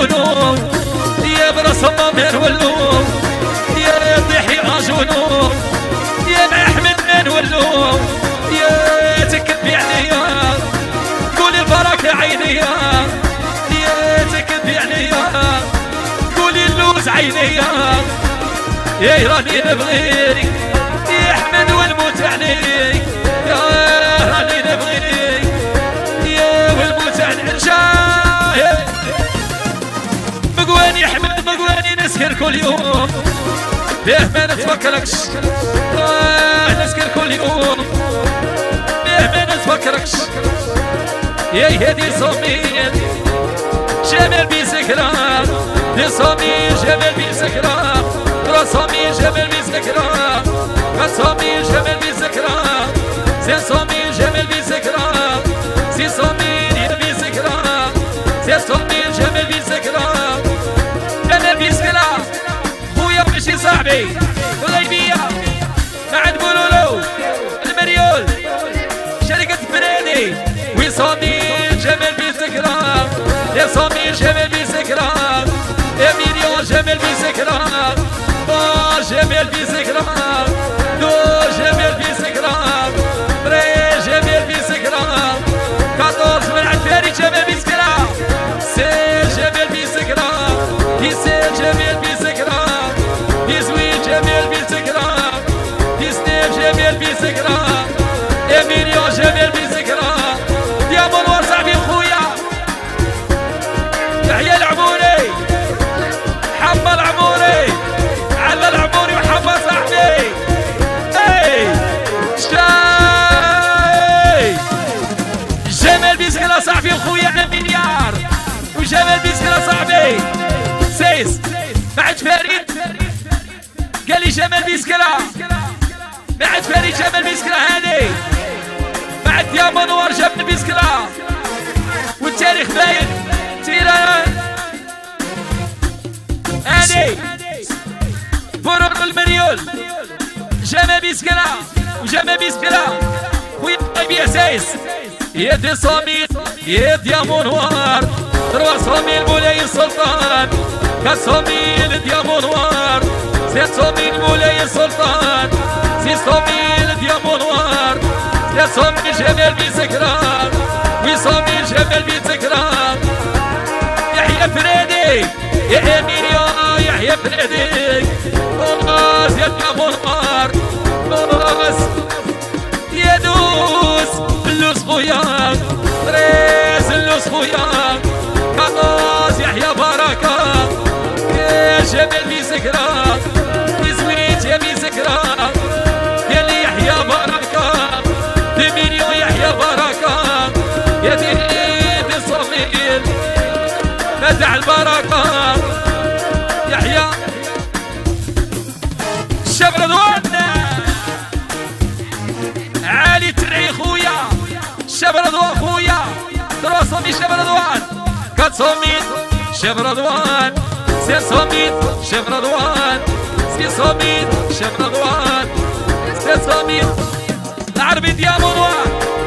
يكونوا يا براسهم من ولوا يا ضحي اجونوا يا محمد من ولوا يا تكبي عليا قولي البركه عينيا يا تكبي عليا قولي اللوز عينيا يا راني نبغيك يا احمد والموت عليك يا راني نبغيك يا والموت على العشاء مقواني احمد مقواني نسكر كل يوم بيه ما نتفكركش نسكر كل يوم بيه ما نتفكركش يا هدي صميل جمال بذكرى دي صميل جمال بذكرى ترى صميل جمال بذكرى صميل جمال بذكرى سي صميل جمال بذكرى سي صميل بذكرى سي صميل جمال بذكرى جمال بذكرى خويا ماشي صاحبي غيبية ما عاد بولولو المريول شركة بريدي وصميل جمال بذكرى يا صميل جمال بذكرى يا مليون جمال بذكرى جمال بذكرى دور جمال بذكرى بري جمال بذكرى 14 من عفاري جمال بذكرى سير جمال بذكرى ديسير جمال بذكرى ديزويت جمال بذكرى ديسنيف جمال بذكرى يا مليون جمال بذكرى يا منور صاحبي خويا تحيا العموري حمى العموري على العموري وحمى صاحبي اي شاي جمال بذكرى صاحبي خويا مليار وجمال بذكرى صاحبي سيس بعد فريد قال لي جمال بذكرى بعد فريد جمال بذكرى هاني بعد يا منور جابني بذكرى والتاريخ باين تيران هاني فروق المليون جمال بذكرى وجمال بذكرى ويطيب يا سايس يدي صميل يدي يا منوار تروى صميل مولاي السلطان كصميل يا منوار سي صميل مولاي السلطان سي صميل يا منوار يا صميل جمال بذكرى وصميل جمال بذكرى يحيى فريدي يا امير يحيى فريدي راس يا منوار راس يا دوس اللوس خويا ريس اللوس خويا كناس يحيى بركة يا جمال بذكرى يزويت يا بذكرى يا اللي يحيى بركة دي مليون يحيى بركة يا دي صميل ندع البركة يحيى الشاب رضوان علي ترعي خويا الشاب رضوان خويا ترى صميل شاب رضوان كات صميل شاب رضوان سي صميل شاب رضوان سي صميل شاب رضوان سي صميل العربي ديال منوار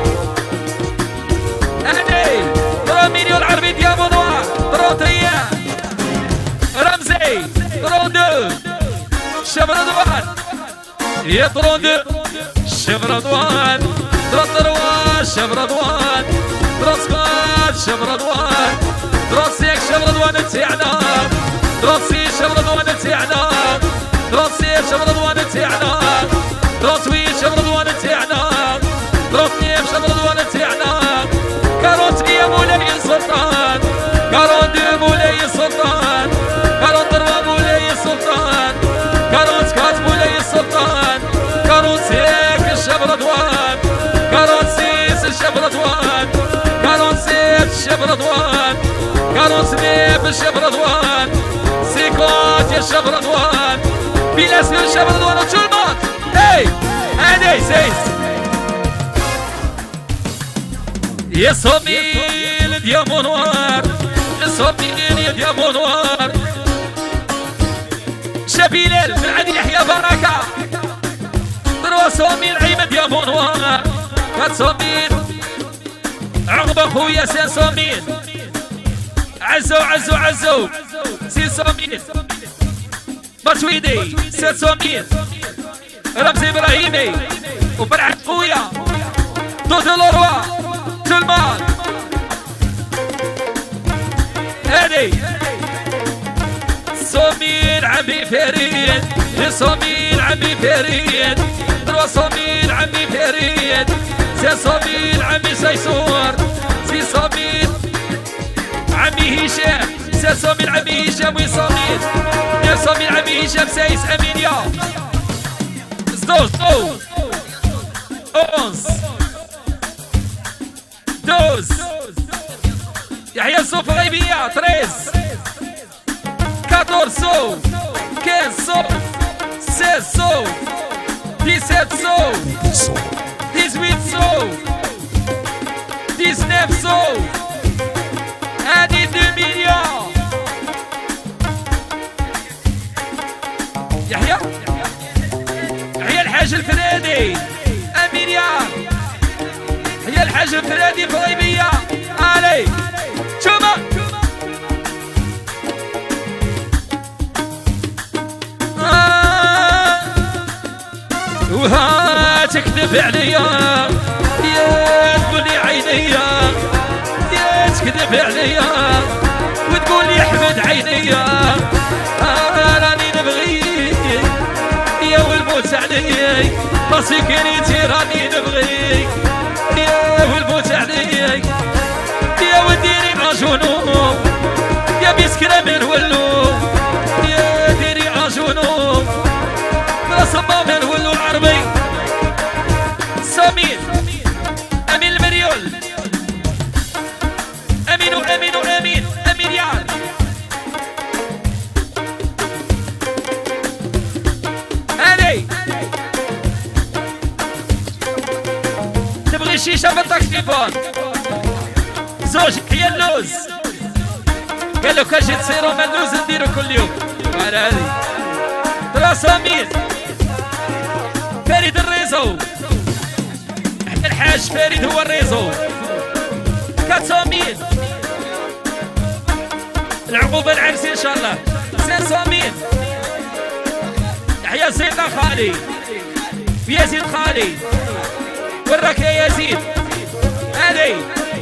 اهدي ترى مليون العربي ديال منوار ترى تريا رمزي ترى دو شاب رضوان يا ترى دو شاب رضوان ترى تروى شاب رضوان ترى سكات شاب رضوان ترى سيك شاب رضوان تاعنا ترى سي شاب رضوان تاعنا ترى سي شاب رضوان تاعنا ترى سوي شاب رضوان تاعنا ترى سنيف شاب رضوان تاعنا كاروت يا مولاي السلطان كاروت مولاي السلطان كاروت تروى مولاي السلطان كاروت كات مولاي السلطان كاروت سيك الشاب رضوان كاروت سيس الشاب رضوان كاروت سيس الشاب رضوان كاروت سنيف الشاب رضوان سيكوت يا الشاب رضوان بلا سير الشاب رضوان وتشلمات اي هادي سيس يا صميل يا منوار يا صميل يا منوار شبيلال من عند يحيى بركة تروى صميل عيمد يا منوار كات صميل عقبة خويا سي صميل عزو عزو عزو 600 بشويدي 700 رمزي ابراهيمي وبرعة قوية دوت الأروى سلمان هادي صوميل عمي فريد صوميل عمي فريد دروا صوميل عمي فريد سي صوميل عمي سيسور سي صوميل عمي هشام سي صوميل عمي هشام وصوميل يا صوميل عمي هشام سايس امين يا زدوز أونز دوز يحيى الصوف غيبية 13 14 15 16 17 18 19 هادي 2 مليون يحيى الحاج الفرادي أميريان هي الحاج الفرادي بغيبية علي شوفا وها تكذب عليا يا تقولي عينيا يا تكذب عليا وتقولي احمد عينيا راني نبغيك يا والموت عليك راسي كريتي راني نبغيك يا والموت عليك يا وديري عجونو يا بسكرة من ولو يا ديري عجونو بلا صبا من ولو العربي سمير امين المريول امين وامين وامين امين ريال هاني تبغي شيشه بالتليفون زوج هي اللوز قال له كاجي تصيروا من اللوز نديرو كل يوم على هذه 300 فريد الريزو الحاج فريد هو الريزو 400 العقوبة العرسي ان شاء الله 500 يحيى سيدنا خالي يزيد خالي وراك يا يزيد هادي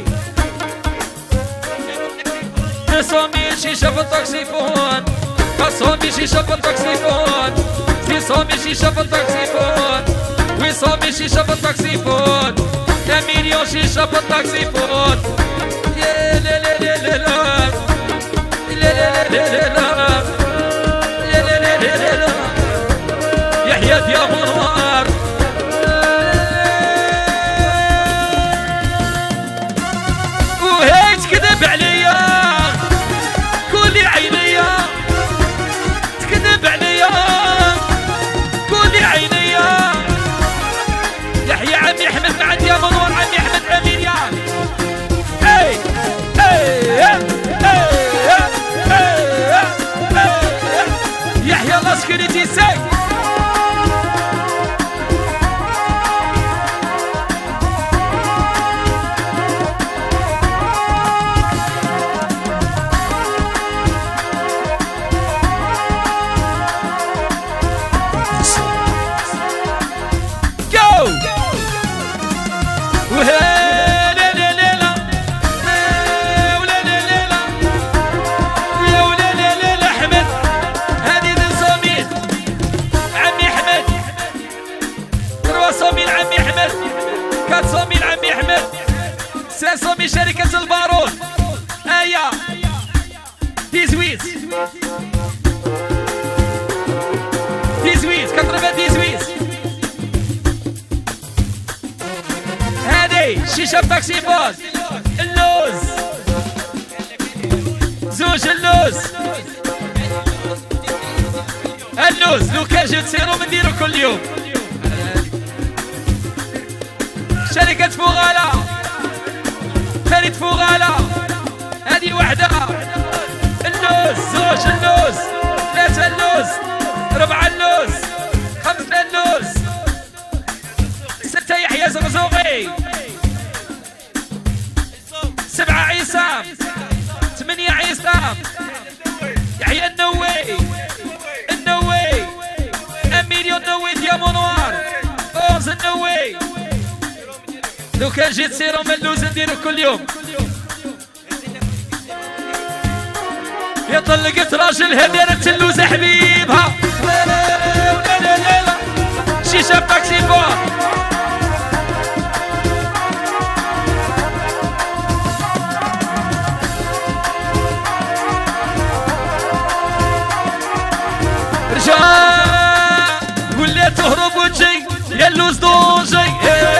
200 شيشة في التاكسيفون 500 شيشة في التاكسيفون 600 شيشة في التاكسيفون 800 شيشة في التاكسيفون 1 مليون شيشة في التاكسيفون يا لا لا لا لا لا لا لا لا لا لا لا لا لا يحيى يا منوار وهي تكذب عليا كولي عينيا تكذب عليا كولي عينيا يحيى عمي احمد بعد يا منور عمي احمد امين يا اي اي يحيى الله سكرتي ساي صومي شركة البارون هيا 18 18 هادي شيشة بتاكسي فوز اللوز زوج اللوز لو كان جيت سيرو بنديرو كل يوم شركة فوغالا فريد فوغالا هذه وحدة اللوز زوج اللوز 3 اللوز 4 اللوز 5 اللوز 6 يحيى زرزوقي 7 عصام 8 عصام يحيى النووي النووي 1 مليون نووي ديامون نوار 11 النووي لو كان جيت سيرو ملوز نديرو كل يوم يا طلقت راجل هديرت اللوزة حبيبها لا لا لا لا لا شيشة باكسي فور رجع ولا تهرب وتجي يا اللوز دونجي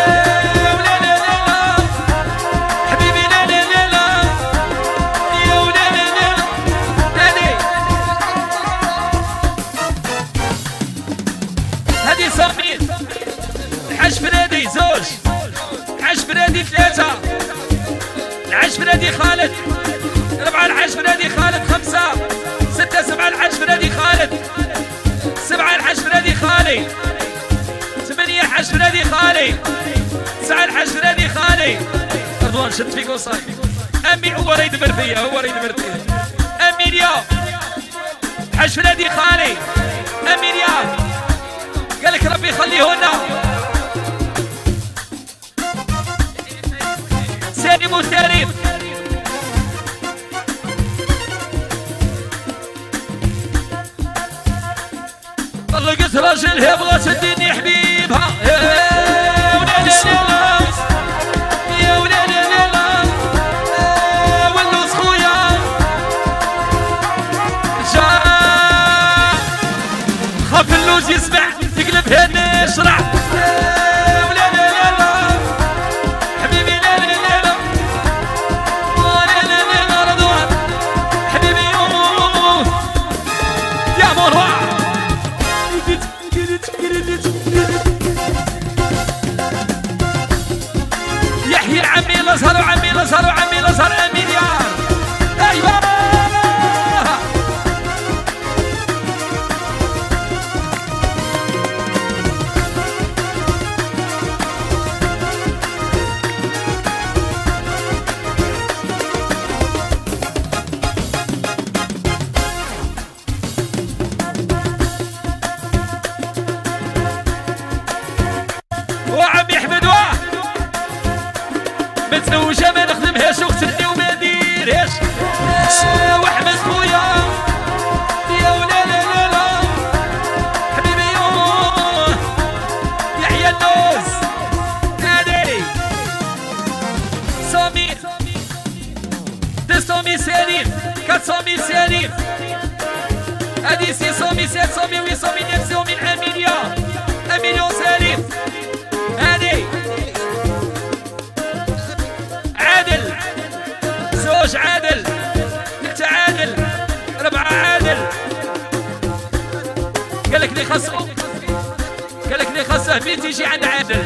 الحج فرادي زوج الحج فرادي 3 الحج فرادي خالد 4 الحج فرادي خالد 5 6 7 الحج فرادي خالد 7 الحج فرادي خالي 8 الحج فرادي خالي 9 الحج فرادي خالي رضوان شد فيك وصاي امي هو راه يدبر فيا هو راه يدبر فيا اميليا الحج فرادي خالي اميليا قالك ربي يخليهولنا سالم وتاريخ طلقت راجل هي بغات تديني حبيبها يا ولا لا لا ولوز خويا جا خاف اللوز يسمع تقلب هنا شرع يحيى عمي الازهر وعمي الازهر وعمي الازهر مليار ايوه وعمي احمد متزوجة ما نخدمهاش وغسلني وما نديرهاش واحمد خويا يا ولا لا لا لا حبيبي يحيى اللوز هادي سامي 200 سالم 400 سالم هادي 600 700 800 900 1 مليون 1 مليون سالم هادي عادل زوج عادل 3 عادل 4 عادل قالك لي خاصه مين تيجي عند عادل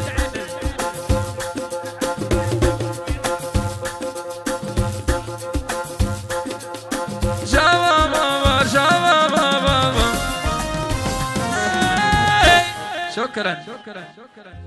شكرا